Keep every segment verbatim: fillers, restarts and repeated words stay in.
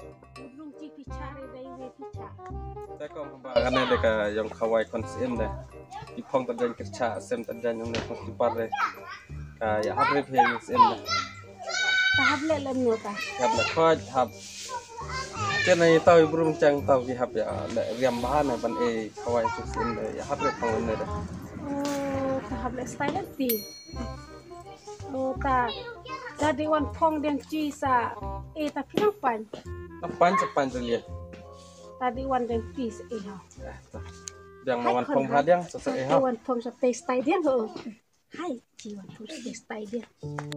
Belum ci picara dari we picara. Tapi kalau kembangannya deka yang kawai konsen deh, ipong terjadi kerja, sem terjadi yang nekong tipar deh, kayak apa sih yang sem deh? Tahap lelem nota. Tahap lekoj, tahap. Jadi tahu ibu rumcang tahu kihap ya, riam bahan ya ban eh kawai konsen deh, ya apa pengen deh? Oh, tahap le style nanti. Oh, ta. Tadi wan pong dan ci sa eh tapi nampan. Nampan cepat terlihat. Tadi wan dan pis eh ha. Yang wan pong hadiang sesuai eh ha. Wan pong sa taste style dia ho. Hai, ci wan pong sa taste style dia.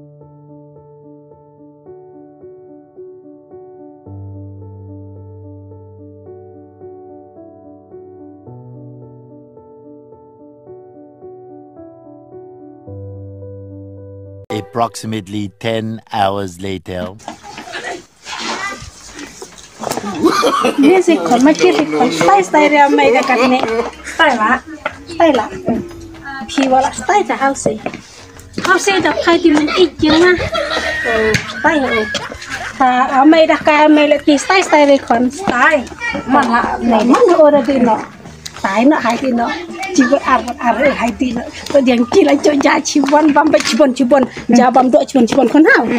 Approximately ten hours later. Dia sih kon macam sih kon style style dia mai dekat ni. Style lah, style lah. Piwala style dah house sih. House sih dah kai di mana ijeng lah. Oh, style oh. Ta mai dah kai mai lagi style style kon style. Mana mana orang tu no. Style nak hai tu no. Cibon arbat arbat hai tu no. Tu yang kila coba cibon bambai cibon cibon. Jabam dua cibon cibon kon hau.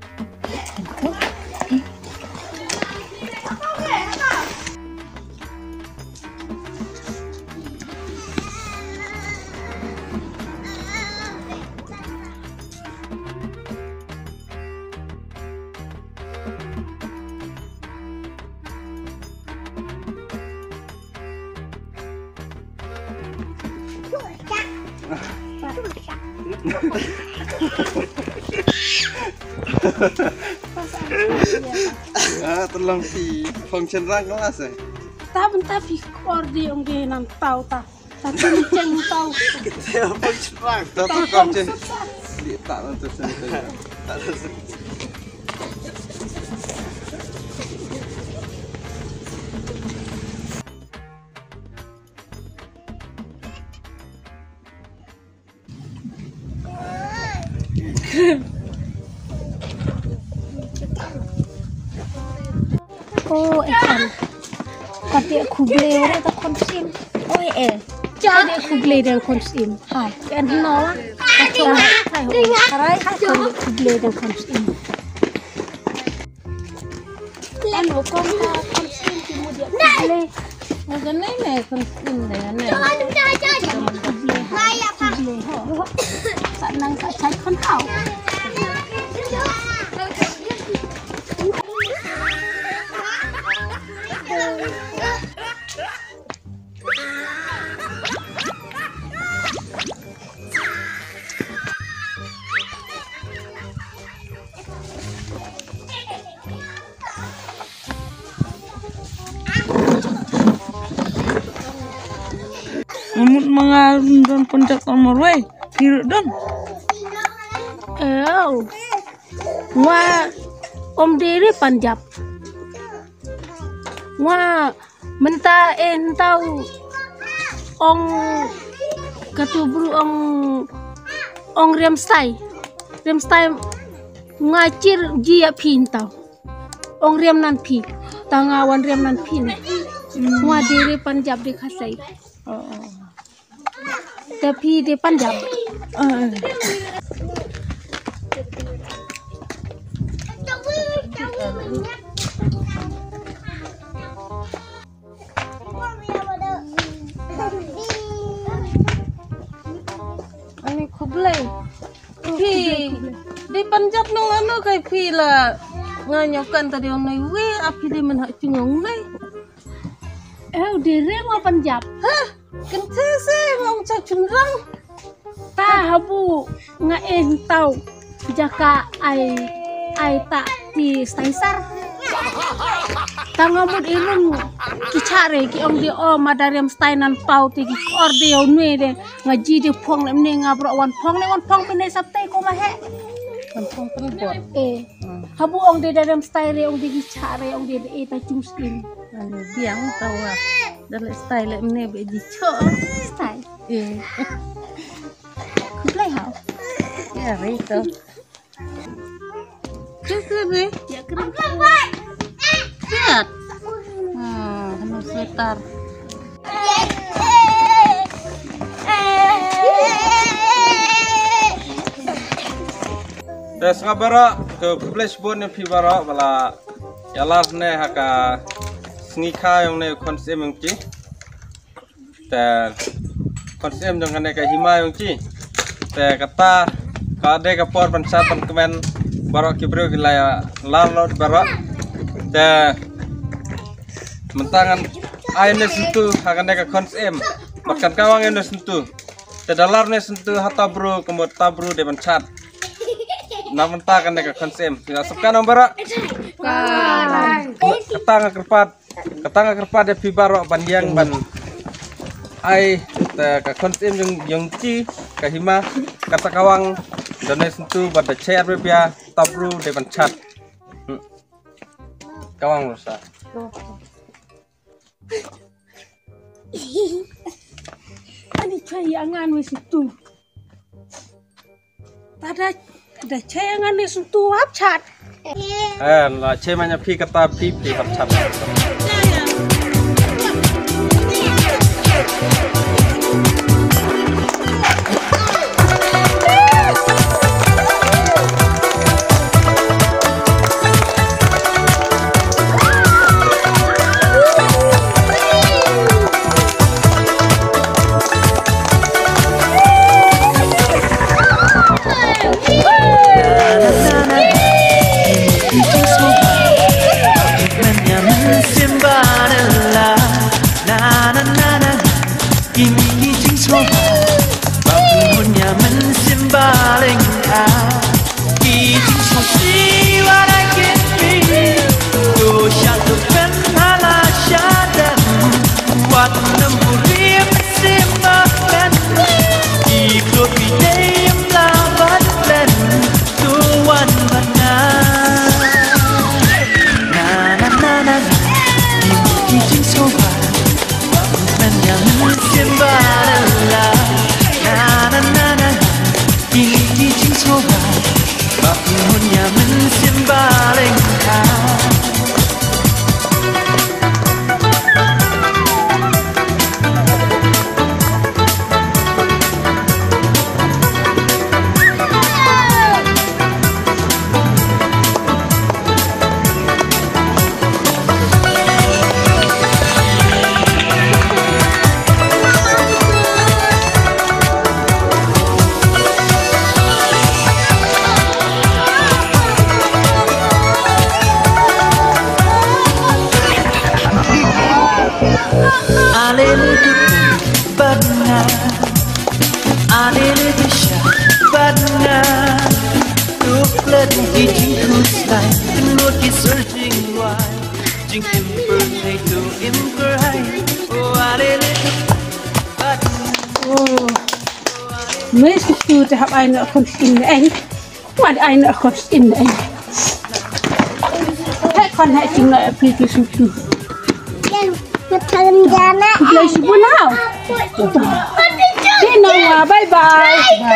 Ah, tolong si function rang kelas eh. Tapi tapi kordi yang dia nam tahu tak. Tapi macam tahu. Kita function rang. Tapi function. Dia tak nanti sendiri. Tak nanti. Oh, ikan. Tadi aku beli orang tak konsim. Oh, eh. Tadi aku beli dan konsim. Hai. Kan nolak. Kacau. Hai. Hai. Aku beli dan konsim. Kan aku konsim kemudian beli. Mungkin ini konsim deh, ini. Hai apa? Beli. Ho. Tak nang tak cai kon kau. Umut mga don pencak nomor we, kira don. Oh, wah, om diri Punjab. Wah, mentah entau ong ketubru ong ong Riamstai, Riamstai ngacir jia pintau. Ong Riam nan pi, tangawan Riam nan pi. Wah diri Punjab di kasai. Oh. Tapi di Punjab. Uh. Ani kublai. Pi di Punjab nong anu kai pi la nganyokan tadi ong nai we api di menhak cungong nai. Eh, diri mau Punjab. Hah? Kente sih ngong cacunrang. Tahu nggak entau jaka ai ai tak di staisar. Tangamud ilmu kicare ki om di o madariam stainan pau ti ki ordio nue de ngaji di pong le mne ngabro wan pong le wan pong pine sapte ko ma he. Wan pong penbot. Eh. Habu ong di dariam staire ong di kicare ong di e ta cumstin. Anu biang tahu lah. Dalam style ini beji cok. Style. Eh. Play how? Ya itu. Cukup deh. Ya keren. Ya anu setar. Dah sengabara ke flash board ni pibara bala yalar ne haka sengika yang ne konsep yang ci. Dan konsep yang ne ka hima yang ci. Te kata kade ka por pansat pan kemen barok kibro gilaya larlot barok. Te mentangan aine sentuh haka ne ka konsep makan kawang ne sentuh. Te dalar ne sentuh hata bro kemot tabru de pansat. Namun tak kan dekat konsep. Tidak suka nombor. Ketanga kerpat, ketanga kerpat de pibaro bandiang ban. Ai dekat konsep yang yang ci kahima kata kawang dan sentuh pada chair bebia tabru de bancat. Kawang rusak. Ani cayangan wis itu. Tada ada cayangan wis itu hapcat. Eh, lah cemanya pi kata pi pi hapcat. Mes itu tahap aina konsep ini, mana aina konsep ini. Hek kon hek tinggal aplikasi itu. Beli sebuah now. Sino bye bye.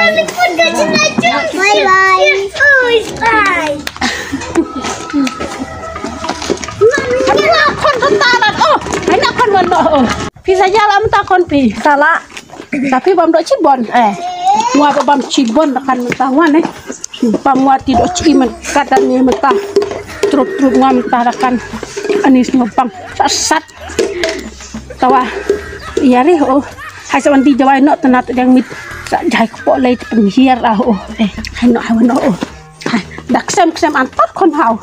Bye bye. Oh, it's bye. Anak kon tentaran. Oh, anak kon mana? Oh, bisa jalan tak kon pi. Salah. Tapi bam dok cibon. Eh, mua bam cibon akan mentawan eh. Bam mua tidak ciman katanya mentah. Trup-trup mua mentah akan anis ngopang sat. Tawa. Iya reh oh. Hai sawanti jawai nok tenat yang mit jai kepok lay penghir ah oh. Eh, hai nok hawan oh. Hai, dak sem-sem antar kon hau.